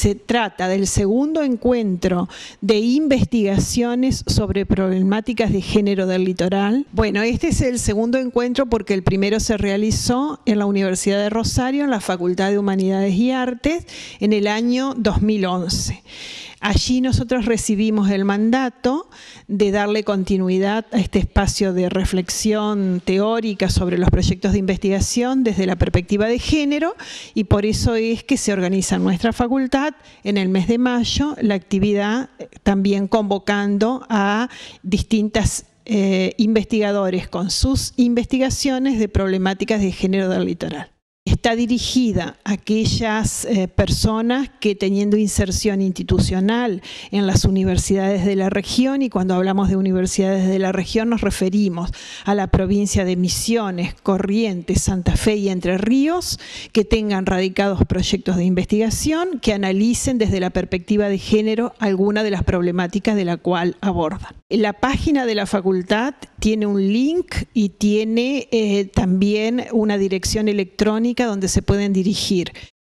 Se trata del segundo encuentro de investigaciones sobre problemáticas de género del litoral. Bueno, este es el segundo encuentro porque el primero se realizó en la Universidad de Rosario, en la Facultad de Humanidades y Artes, en el año 2011. Allí nosotros recibimos el mandato de darle continuidad a este espacio de reflexión teórica sobre los proyectos de investigación desde la perspectiva de género, y por eso es que se organiza en nuestra facultad en el mes de mayo la actividad, también convocando a distintas investigadores con sus investigaciones de problemáticas de género del litoral. Está dirigida a aquellas personas que, teniendo inserción institucional en las universidades de la región, y cuando hablamos de universidades de la región nos referimos a la provincia de Misiones, Corrientes, Santa Fe y Entre Ríos, que tengan radicados proyectos de investigación que analicen desde la perspectiva de género alguna de las problemáticas de la cual abordan. La página de la facultad tiene un link y tiene también una dirección electrónica donde se pueden dirigir.